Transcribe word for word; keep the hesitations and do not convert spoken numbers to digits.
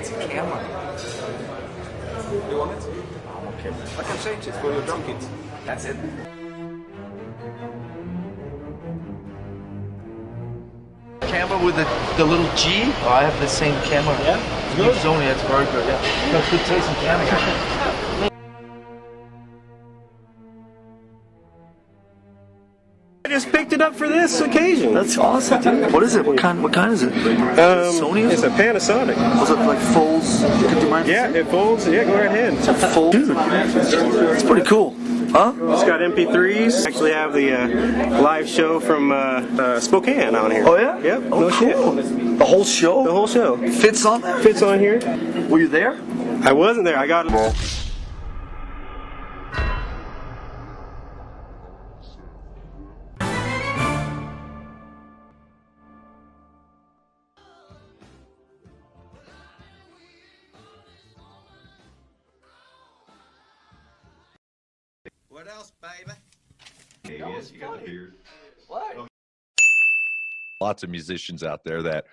fancy camera. You want it? Okay. I can change it for your drum kit. That's it. Camera with the, the little G. Oh, I have the same camera. Yeah? Good. Sony, that's very good, yeah. Got good taste in camera. I just picked it up for this occasion. That's awesome, dude. What is it? What kind What kind is it? Um, Sony? It's a Panasonic. Was it like folds? Could you mind Yeah, it folds. Yeah, go right ahead. It's a fold. Dude, it's pretty cool. Huh? It's got M P threes. Actually have the uh, live show from uh, uh, Spokane on here. Oh yeah? Yep. Oh, No cool. shit. The whole show? The whole show. Fits on that? Fits on here. Were you there? I wasn't there. I got it. What else, baby? Yes, you got the beard. What? Lots of musicians out there that